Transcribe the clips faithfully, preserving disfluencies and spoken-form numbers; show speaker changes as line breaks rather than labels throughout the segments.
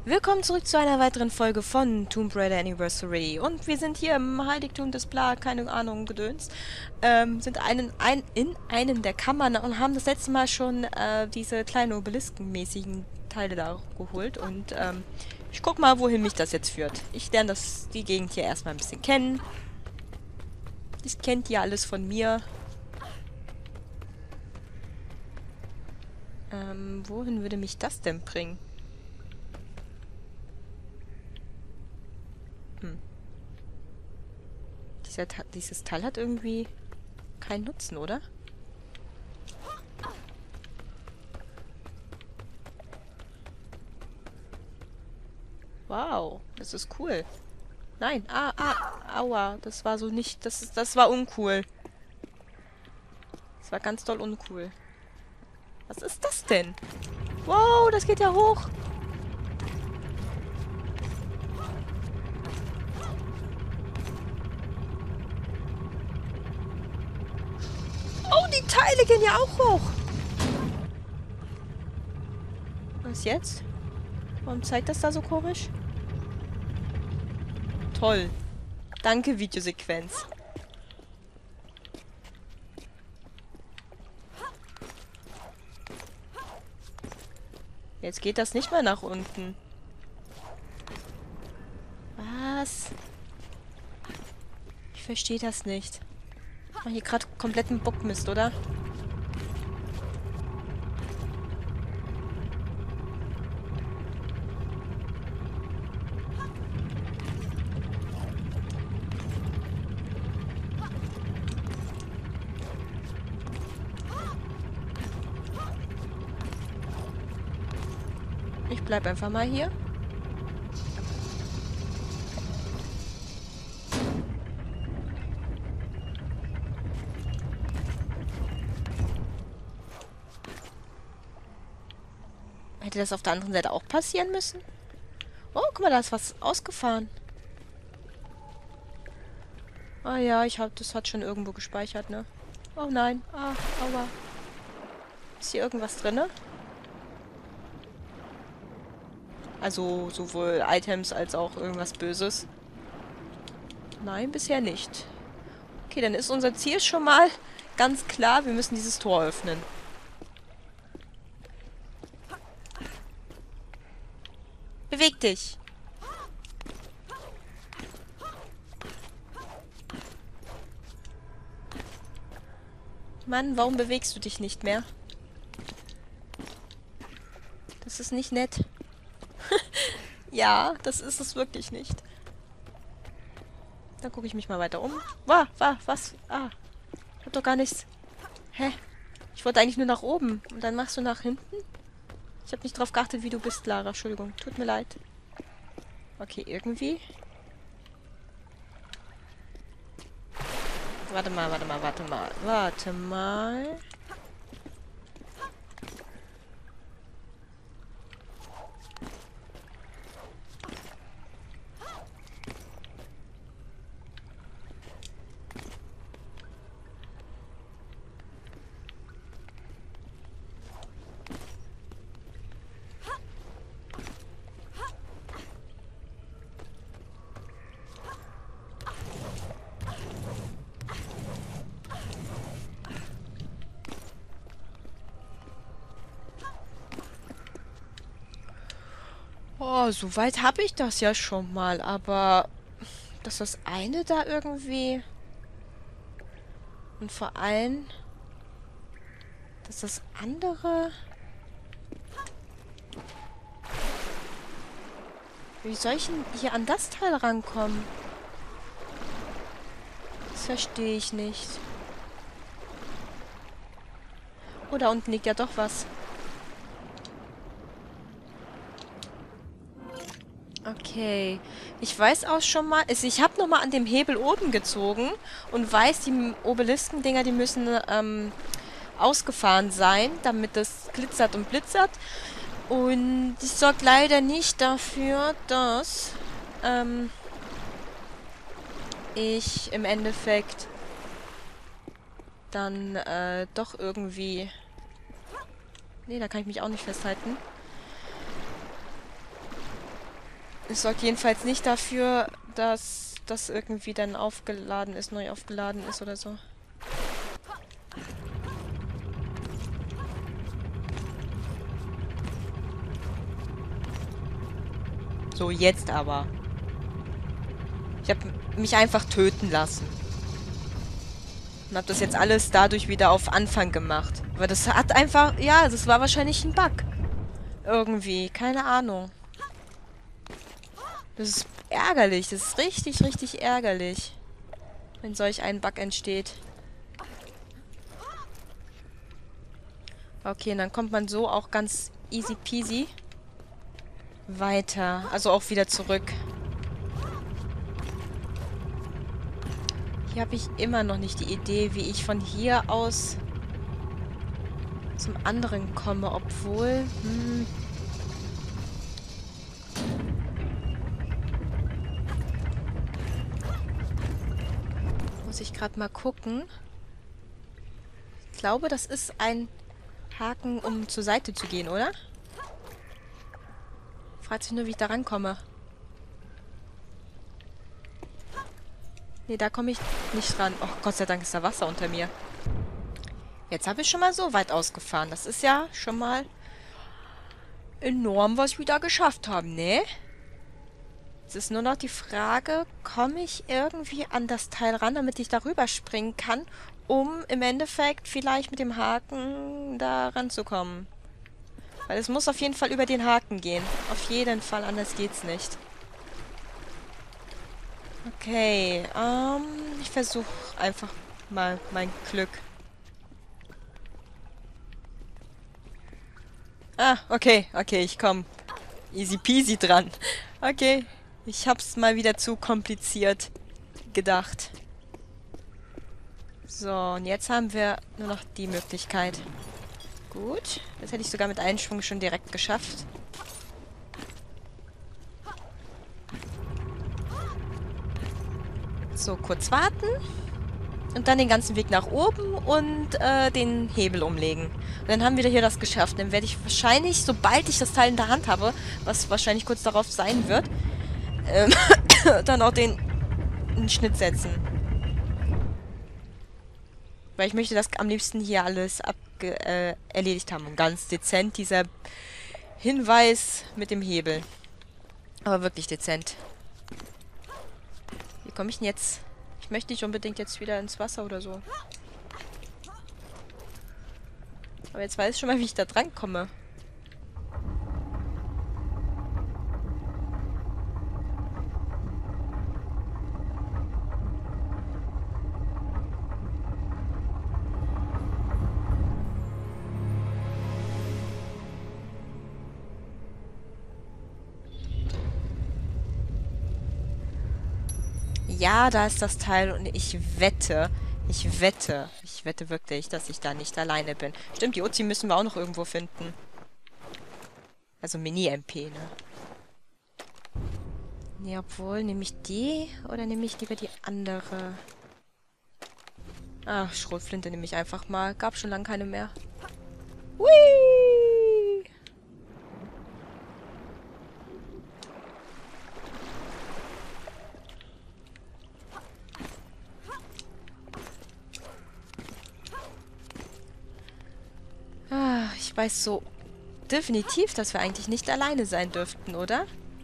Willkommen zurück zu einer weiteren Folge von Tomb Raider Anniversary. Und wir sind hier im Heiligtum des Bla, keine Ahnung, Gedöns. Ähm, sind einen, ein, in einen der Kammern und haben das letzte Mal schon äh, diese kleinen Obelisken-mäßigen Teile da geholt. Und ähm, ich guck mal, wohin mich das jetzt führt. Ich lerne das, die Gegend hier erstmal ein bisschen kennen. Das kennt ihr alles von mir. Ähm, wohin würde mich das denn bringen? Hm. Dieser, Ta- dieses Teil hat irgendwie keinen Nutzen, oder? Wow, das ist cool. Nein, ah, ah, aua, das war so nicht, das ist, das war uncool. Das war ganz doll uncool. Was ist das denn? Wow, das geht ja hoch. Oh, die Teile gehen ja auch hoch. Was jetzt? Warum zeigt das da so komisch? Toll. Danke, Videosequenz. Jetzt geht das nicht mehr nach unten. Was? Ich verstehe das nicht. Ich mache hier gerade kompletten Bockmist, oder? Ich bleib einfach mal hier. Hätte das auf der anderen Seite auch passieren müssen? Oh, guck mal, da ist was ausgefahren. Ah ja, ich hab, das hat schon irgendwo gespeichert, ne? Oh nein. Ah, aua. Ist hier irgendwas drinne? Also sowohl Items als auch irgendwas Böses. Nein, bisher nicht. Okay, dann ist unser Ziel schon mal ganz klar. Wir müssen dieses Tor öffnen. Beweg dich. Mann, warum bewegst du dich nicht mehr? Das ist nicht nett. Ja, das ist es wirklich nicht. Dann gucke ich mich mal weiter um. Wah, wah, was? Ah, ich hab doch gar nichts. Hä? Ich wollte eigentlich nur nach oben. Und dann machst du nach hinten? Ich habe nicht drauf geachtet, wie du bist, Lara. Entschuldigung. Tut mir leid. Okay, irgendwie. Warte mal, warte mal, warte mal. Warte mal. Oh, so weit habe ich das ja schon mal, aber dass das eine da irgendwie und vor allem, dass das andere... Wie soll ich denn hier an das Teil rankommen? Das verstehe ich nicht. Oh, da unten liegt ja doch was. Okay. Ich weiß auch schon mal... Also ich habe nochmal an dem Hebel oben gezogen und weiß, die Obelisken-Dinger, die müssen ähm, ausgefahren sein, damit das glitzert und blitzert. Und das sorgt leider nicht dafür, dass ähm, ich im Endeffekt dann äh, doch irgendwie... Nee, da kann ich mich auch nicht festhalten. Es sorgt jedenfalls nicht dafür, dass das irgendwie dann aufgeladen ist, neu aufgeladen ist oder so. So, jetzt aber. Ich habe mich einfach töten lassen. Und habe das jetzt alles dadurch wieder auf Anfang gemacht. Aber das hat einfach... Ja, das war wahrscheinlich ein Bug. Irgendwie. Keine Ahnung. Das ist ärgerlich. Das ist richtig, richtig ärgerlich. Wenn solch ein Bug entsteht. Okay, und dann kommt man so auch ganz easy peasy weiter. Also auch wieder zurück. Hier habe ich immer noch nicht die Idee, wie ich von hier aus zum anderen komme, obwohl... Hm, muss ich gerade mal gucken. Ich glaube, das ist ein Haken, um zur Seite zu gehen, oder? Fragt sich nur, wie ich da rankomme. Nee, da komme ich nicht ran. Oh, Gott sei Dank ist da Wasser unter mir. Jetzt habe ich schon mal so weit ausgefahren. Das ist ja schon mal enorm, was wir da geschafft haben, ne? Jetzt ist nur noch die Frage, komme ich irgendwie an das Teil ran, damit ich darüber springen kann, um im Endeffekt vielleicht mit dem Haken da ranzukommen. Weil es muss auf jeden Fall über den Haken gehen. Auf jeden Fall, anders geht's nicht. Okay, ähm, ich versuche einfach mal mein Glück. Ah, okay, okay, ich komme easy peasy dran. Okay, ich hab's mal wieder zu kompliziert gedacht. So, und jetzt haben wir nur noch die Möglichkeit. Gut, das hätte ich sogar mit einem Schwung schon direkt geschafft. So, kurz warten. Und dann den ganzen Weg nach oben und äh, den Hebel umlegen. Und dann haben wir hier das geschafft. Dann werde ich wahrscheinlich, sobald ich das Teil in der Hand habe, was wahrscheinlich kurz darauf sein wird, ähm, dann auch den, den Schnitt setzen. Weil ich möchte das am liebsten hier alles abge äh, erledigt haben. Und ganz dezent dieser Hinweis mit dem Hebel. Aber wirklich dezent. Wie komme ich denn jetzt... Ich möchte nicht unbedingt jetzt wieder ins Wasser oder so. Aber jetzt weiß ich schon mal, wie ich da dran komme. Ja, da ist das Teil und ich wette, ich wette, ich wette wirklich, dass ich da nicht alleine bin. Stimmt, die Uzi müssen wir auch noch irgendwo finden. Also Mini-M P, ne? Ne, obwohl, nehme ich die oder nehme ich lieber die andere? Ach, Schrotflinte nehme ich einfach mal. Gab schon lange keine mehr. Hui! Ah, ich weiß so definitiv, dass wir eigentlich nicht alleine sein dürften, oder?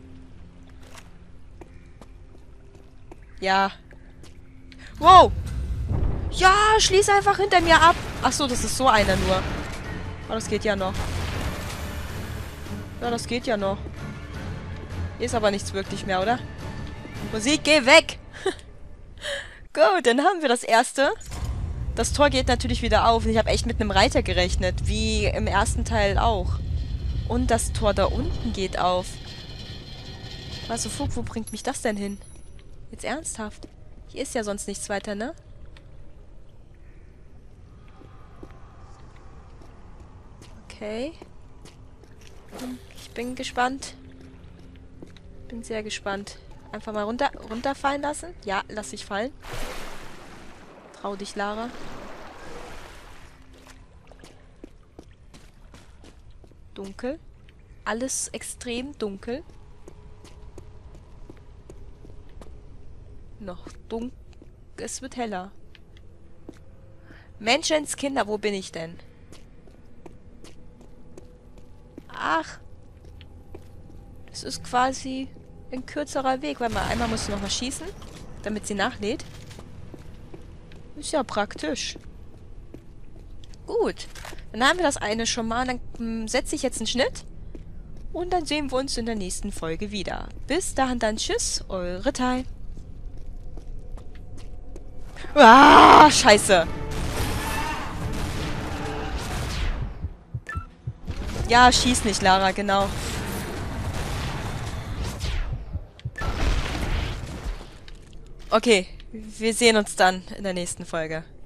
Ja. Wow! Ja, schließ einfach hinter mir ab. Ach so, das ist so einer nur. Oh, das geht ja noch. Ja, das geht ja noch. Hier ist aber nichts wirklich mehr, oder? Musik, geh weg! Gut, dann haben wir das erste. Das Tor geht natürlich wieder auf. Ich habe echt mit einem Reiter gerechnet, wie im ersten Teil auch. Und das Tor da unten geht auf. Also, Fug, wo bringt mich das denn hin? Jetzt ernsthaft? Hier ist ja sonst nichts weiter, ne? Okay. Hm, ich bin gespannt. Bin sehr gespannt. Einfach mal runter, runterfallen lassen. Ja, lass dich fallen. Trau dich, Lara. Dunkel. Alles extrem dunkel. noch dunkel. Es wird heller. Menschenskinder, wo bin ich denn? Ach. Das ist quasi ein kürzerer Weg, weil man einmal muss noch mal schießen, damit sie nachlädt. Ist ja praktisch. Gut. Dann haben wir das eine schon mal. Dann hm, setze ich jetzt einen Schnitt. Und dann sehen wir uns in der nächsten Folge wieder. Bis dahin dann tschüss, eure Tai. Ah, scheiße. Ja, schieß nicht, Lara, genau. Okay, wir sehen uns dann in der nächsten Folge.